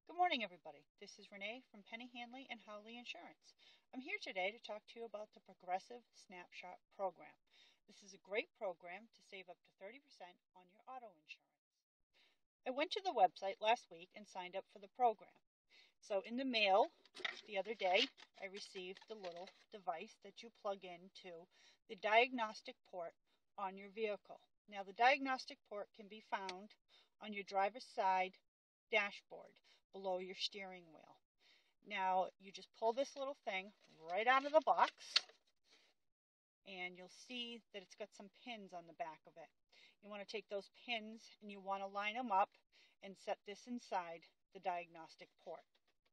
Good morning, everybody. This is Renee from Penny Hanley and Howley Insurance. I'm here today to talk to you about the Progressive Snapshot program. This is a great program to save up to 30% on your auto insurance. I went to the website last week and signed up for the program. So in the mail the other day, I received the little device that you plug into the diagnostic port on your vehicle. Now, the diagnostic port can be found on your driver's side dashboard below your steering wheel. Now, you just pull this little thing right out of the box, and you'll see that it's got some pins on the back of it. You want to take those pins and you want to line them up and set this inside the diagnostic port.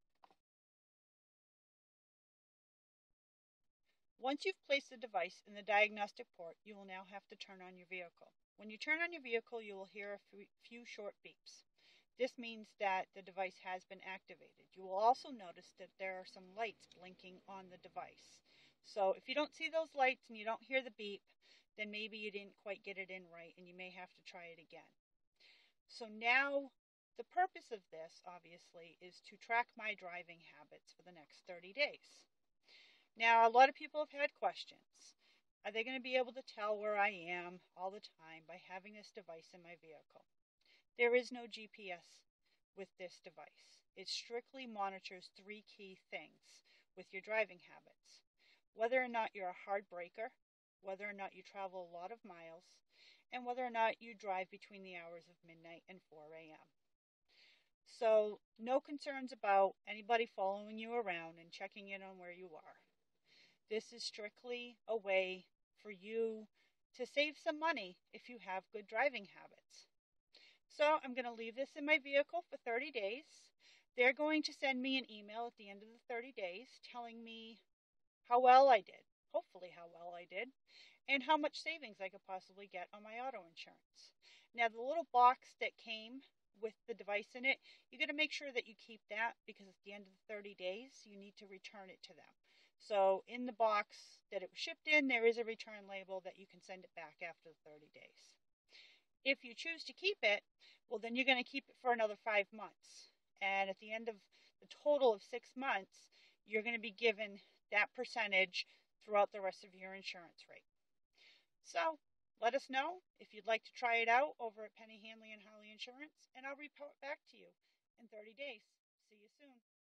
Once you've placed the device in the diagnostic port, you will now have to turn on your vehicle. When you turn on your vehicle, you will hear a few short beeps. This means that the device has been activated. You will also notice that there are some lights blinking on the device. So if you don't see those lights and you don't hear the beep, then maybe you didn't quite get it in right and you may have to try it again. So now the purpose of this, obviously, is to track my driving habits for the next 30 days. Now, a lot of people have had questions. Are they going to be able to tell where I am all the time by having this device in my vehicle? There is no GPS with this device. It strictly monitors three key things with your driving habits: whether or not you're a hard braker, whether or not you travel a lot of miles, and whether or not you drive between the hours of midnight and 4 a.m. So, no concerns about anybody following you around and checking in on where you are. This is strictly a way for you to save some money if you have good driving habits. So I'm going to leave this in my vehicle for 30 days. They're going to send me an email at the end of the 30 days telling me how well I did, hopefully how well I did, and how much savings I could possibly get on my auto insurance. Now, the little box that came with the device in it, you got to make sure that you keep that, because at the end of the 30 days, you need to return it to them. So in the box that it was shipped in, there is a return label that you can send it back after the 30 days. If you choose to keep it, well, then you're going to keep it for another 5 months. And at the end of the total of 6 months, you're going to be given that percentage throughout the rest of your insurance rate. So let us know if you'd like to try it out over at Penny Hanley and Howley Insurance, and I'll report back to you in 30 days. See you soon.